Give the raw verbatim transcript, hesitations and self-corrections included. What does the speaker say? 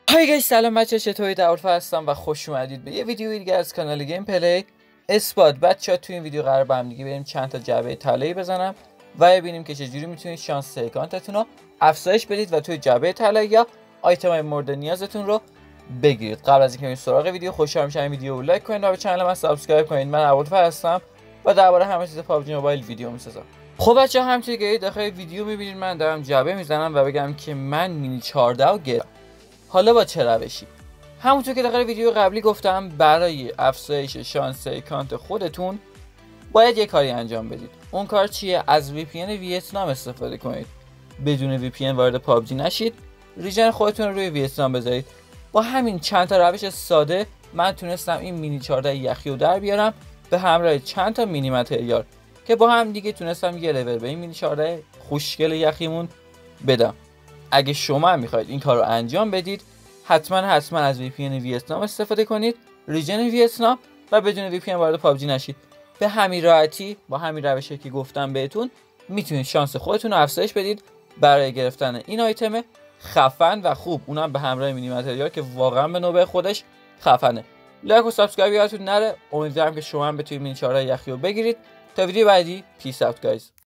های گایز، سلام بچه، چطورید؟ ابوالفضل هستم و خوش اومدید به یه ویدیو دیگه از کانال گیم پلی اثبات. بچه‌ها تو این ویدیو قرار با هم دیگه بریم چند تا جعبه طلایی بزنم و ببینیم که چجوری میتونید شانس اکانتتون رو افزایش بدید و توی جعبه طلایی یا آیتم‌های مورد نیازتون رو بگیرید. قبل از اینکه بریم سراغ ویدیو، خوشحال میشم این ویدیو رو لایک کنید و به کانال من سابسکرایب کنید. من ابوالفضل هستم و درباره همه چیز پابجی موبایل ویدیو میسازم. خب بچه‌ها، همونطوری که داخل ویدیو میبینید من دارم جعبه میزنم و بگم که من مینی چهارده رو گرفتم. حالا با چه روشی؟ همونطور که داخل ویدیو قبلی گفتم، برای افزایش شانس اکانت خودتون باید یه کاری انجام بدید. اون کار چیه؟ از وی پی ان ویتنام استفاده کنید. بدون وی پی ان وارد پابجی نشید، ریژن خودتون رو روی ویتنام بذارید. با همین چند تا روش ساده من تونستم این مینی چهارده یخی رو در بیارم به همراه چند تا مینی متریال که با هم دیگه تونستم یه لول به این مینی چهارده خوشگل یخیمون بدم. اگه شما هم میخواید این کار رو انجام بدید، حتما حتما از وی پی ان ویتنام استفاده کنید، ریژن ویتنام، و بدون وی پی ان وارد پابجی نشید. به همین راحتی با همین روشی که گفتم بهتون میتونید شانس خودتون رو افزایش بدید برای گرفتن این آیتم خفن و خوب، اونم به همراه مینی متریال که واقعا به نوبه خودش خفنه. لایک و سابسکرایب یادتون نره. امیدوارم که شما هم بتونید مینی چهارده یخی رو بگیرید. تا ویدیو بعدی، پیس اوت گایز.